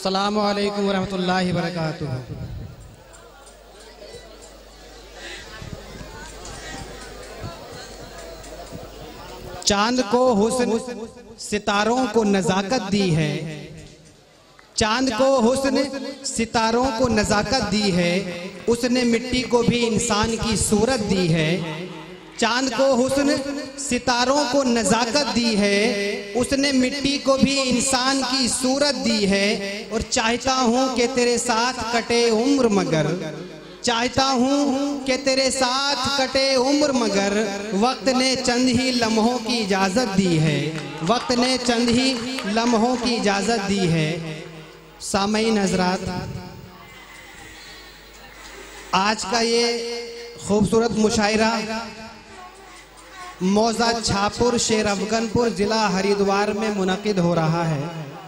अस्सलामु अलैकुम वरहमतुल्लाहि वबरकातुहू। चांद को हुस्न सितारों को नजाकत दी है, चांद को हुस्न सितारों को नजाकत दी है, उसने मिट्टी को भी इंसान की सूरत दी है। चांद को हुस्न सितारों को नजाकत दी है, उसने मिट्टी को भी इंसान की सूरत दी है। और चाहता हूँ कि तेरे साथ कटे उम्र मगर, चाहता हूँ कि तेरे साथ कटे उम्र मगर, वक्त ने चंद ही लम्हों की इजाज़त दी है, वक्त ने चंद ही लम्हों की इजाज़त दी है। सामईन हज़रात, आज का ये खूबसूरत मुशायरा मौजा छापुर शेर अफगनपुर ज़िला हरिद्वार में मुनक़िद हो रहा है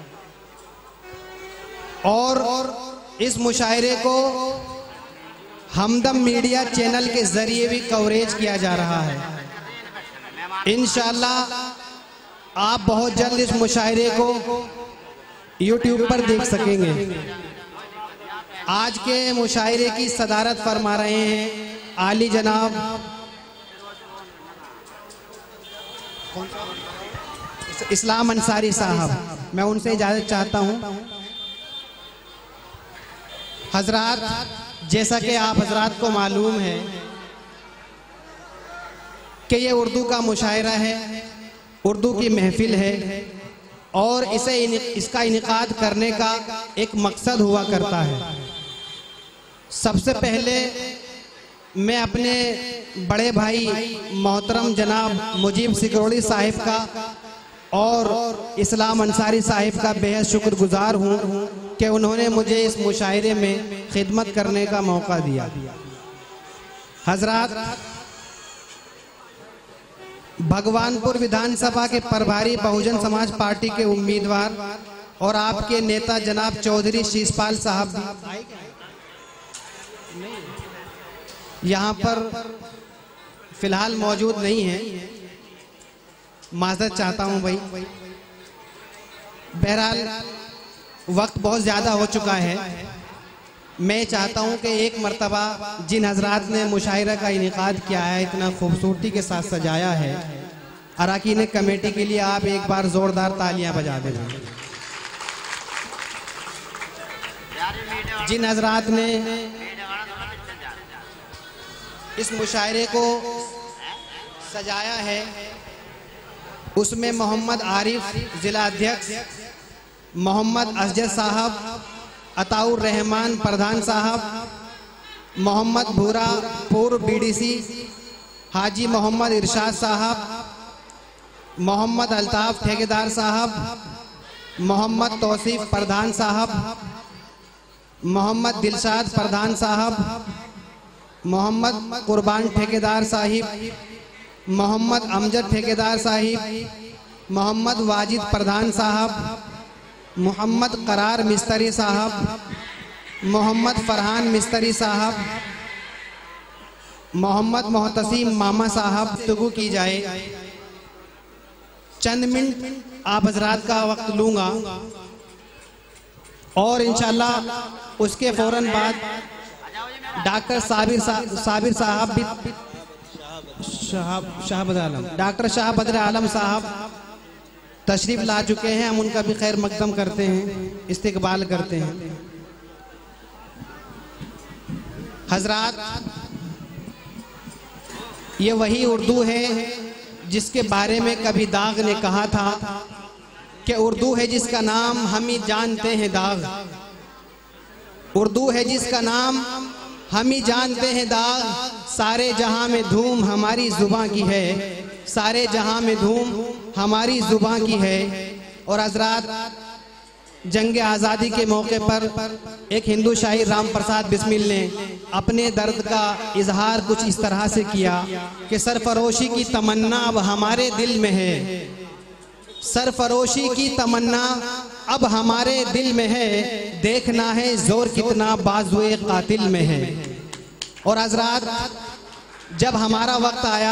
और इस मुशायरे को हमदम मीडिया चैनल के ज़रिए भी कवरेज किया जा रहा है। इंशाअल्लाह आप बहुत जल्द इस मुशायरे को यूट्यूब पर देख सकेंगे। आज के मुशायरे की सदारत फरमा रहे हैं आली जनाब इस्लाम अंसारी साहब। मैं उनसे इजाज़त चाहता हूँ। हजरात, जैसा कि आप हजरात को मालूम है कि ये उर्दू का मुशायरा है, उर्दू की महफिल है और इसका इनेकाद करने का एक मकसद हुआ करता है। सबसे पहले मैं अपने बड़े भाई मोहतरम जनाब मुजीब सिकरोड़ी साहिब का और इस्लाम अंसारी साहिब का बेहद शुक्रगुजार हूँ कि उन्होंने मुझे इस मुशायरे में खिदमत करने का मौका दिया। हजरात, भगवानपुर विधानसभा के प्रभारी बहुजन समाज पार्टी के उम्मीदवार और आपके नेता जनाब चौधरी शीशपाल साहब यहाँ पर फिलहाल मौजूद नहीं है, माजरत चाहता हूँ भाई। बहरहाल वक्त बहुत ज़्यादा हो चुका है। मैं चाहता हूँ कि एक मर्तबा जिन हजरात ने मुशायरा का इनेकाद किया है, इतना खूबसूरती के साथ सजाया है, अरकान कमेटी के लिए आप एक बार ज़ोरदार तालियां बजा दें। जिन हजरात ने इस मुशायरे को सजाया है उसमें मोहम्मद आरिफ ज़िला अध्यक्ष, मोहम्मद असजद साहब, अताउर रहमान प्रधान साहब, मोहम्मद भूरा पूर्व बीडीसी, हाजी मोहम्मद इरशाद साहब, मोहम्मद अल्ताफ ठेकेदार साहब, मोहम्मद तौसीफ प्रधान साहब, मोहम्मद दिलशाद प्रधान साहब, मोहम्मद कुर्बान ठेकेदार साहिब, मोहम्मद अमजद ठेकेदार साहिब, मोहम्मद वाजिद प्रधान साहब, मोहम्मद करार मिस्त्री साहब, मोहम्मद फरहान मिस्त्री साहब, मोहम्मद मोहतसीम मामा साहब गुफ्तगू की जाए। चंद मिनट आप हजरात का वक्त लूँगा और इंशाल्लाह उसके फौरन बाद डॉक्टर साबिर साहब भी डॉक्टर शाह बदर आलम साहब तशरीफ ला चुके हैं। हम उनका भी खैर मकदम करते हैं, इस्तकबाल करते हैं। हजरात, ये वही उर्दू है जिसके बारे में कभी दाग ने कहा था कि उर्दू है जिसका नाम हम ही जानते हैं दाग, उर्दू है जिसका नाम हम ही जानते हैं दाग, सारे जहां में धूम हमारी जुबां की है, सारे जहां में धूम हमारी जुबां की है। और हजरात, जंग आज़ादी के मौके पर एक हिंदू शायर राम प्रसाद बिस्मिल ने अपने दर्द का इजहार कुछ इस तरह से किया कि सरफरोशी की तमन्ना अब हमारे दिल में है, सरफरोशी की तमन्ना अब हमारे दिल में है, देखना है जोर कितना बाजुए कातिल में है। और हजरात, जब हमारा वक्त आया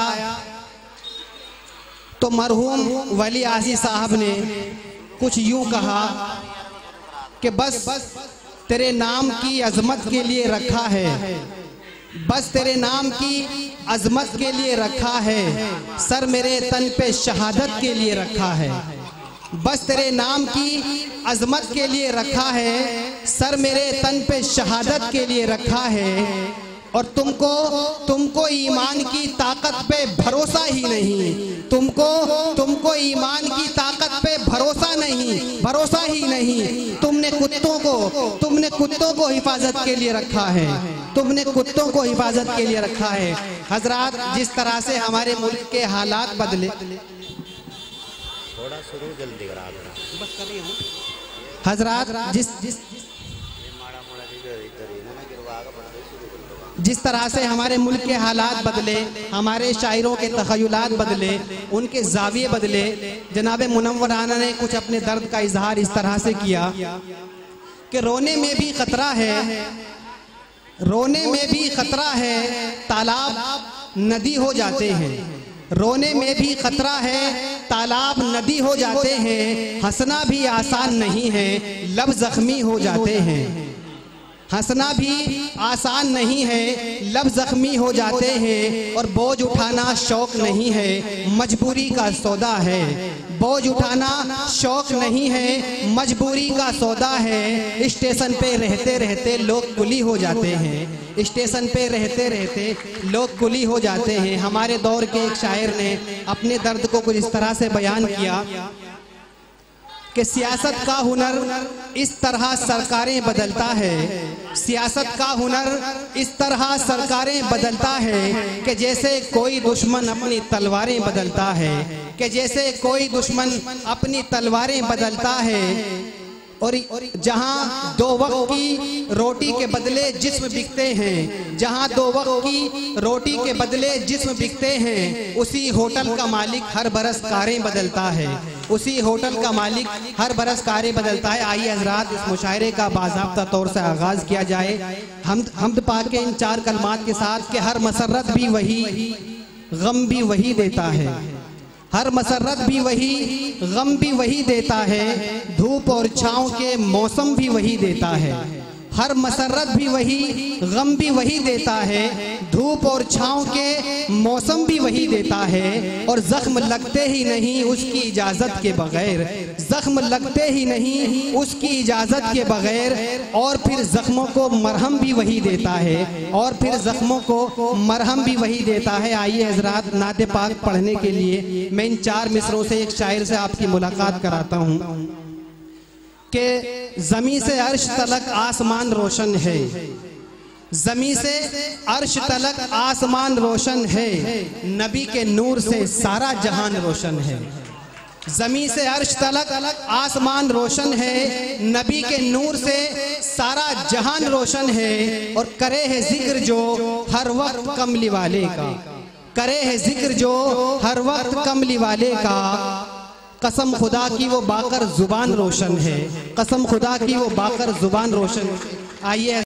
तो मरहूम वली आजी साहब ने कुछ यूं कहा कि बस तेरे नाम की अजमत के लिए रखा है, बस तेरे नाम की अजमत के लिए रखा है, सर मेरे तन पे शहादत के लिए रखा है। बस तेरे नाम की अजमत के लिए रखा है, सर मेरे तन पे शहादत के लिए रखा है। और तुमको ईमान की ताकत पे भरोसा ही नहीं, तुमको ईमान की ताकत पे भरोसा ही नहीं। तुमने कुत्तों को हिफाजत के लिए रखा है, तुमने कुत्तों को हिफाजत के लिए रखा है। हजरात, जिस तरह से हमारे मुल्क के हालात बदले, थोड़ा शुरू जल्दी करा देना, बस कर रही हूं हजरात, जिस तरह से हमारे मुल्क के हालात बदले, हमारे शायरों के तखय्युलात बदले, उनके जाविये बदले, जनाब मुनव्वराना ने कुछ अपने दर्द का इजहार इस तरह से किया कि रोने में भी खतरा है, रोने में भी खतरा है, तालाब नदी हो जाते हैं। रोने में भी खतरा है, तालाब नदी हो जाते हैं। हंसना भी आसान नहीं है, लब जख्मी हो जाते हैं। हंसना भी आसान नहीं है, लब जख्मी हो जाते हैं। और बोझ उठाना शौक नहीं है, मजबूरी का सौदा है। बोझ उठाना शौक नहीं है, मजबूरी का सौदा है। स्टेशन पे रहते रहते लोग कुली हो जाते हैं, स्टेशन पे रहते रहते लोग कुली हो जाते हैं। हमारे दौर के एक शायर ने अपने दर्द को कुछ इस तरह से बयान किया कि सियासत का हुनर इस तरह सरकारें बदलता है, सियासत का हुनर इस तरह सरकारें बदलता है कि जैसे कोई दुश्मन अपनी तलवारें बदलता है, कि जैसे कोई दुश्मन अपनी तलवारें बदलता है। और जहां दो वक्त की रोटी के बदले जिस्म बिकते हैं, जहां दो वक्त की रोटी के बदले जिस्म बिकते हैं, उसी होटल का मालिक हर बरस कारें बदलता है, उसी होटल का मालिक हर बरस कारें बदलता है। आइए हजरात, इस मुशायरे का बाज़ाब्ता तौर से आगाज किया जाए हमद पाक के इन चार कलमात के साथ कि हर मसरत भी वही, गम भी वही देता है। हर मसरत भी वही, गम भी वही देता है। धूप और छाँव के मौसम भी वही देता है। हर मसरत भी वही, गम भी वही देता है। धूप और छाँव के मौसम भी वही देता है। और जख्म लगते ही नहीं उसकी इजाज़त के बगैर, जख्म लगते ही नहीं उसकी इजाज़त के बगैर। और फिर जख्मों को मरहम भी वही देता है, और फिर जख्मों को मरहम भी वही देता है। आइए हजरात, नात पाक पढ़ने के लिए मैं इन चार मिसरों से एक शायर से आपकी मुलाकात कराता हूँ कि ज़मीं से अर्श तलक आसमान रोशन है, ज़मीं से अर्श तलक आसमान रोशन है, नबी के नूर से सारा जहान रोशन है। ज़मीं से अर्श तलक आसमान रोशन है, नबी के नूर से सारा जहान रोशन है। और करे है जिक्र जो हर वक्त कमली वाले का, करे है जिक्र जो हर वक्त कमली वाले का। कसम खुदा की वो बाकर जुबान रोशन है, कसम खुदा की वो बाकर जुबान रोशन। आइए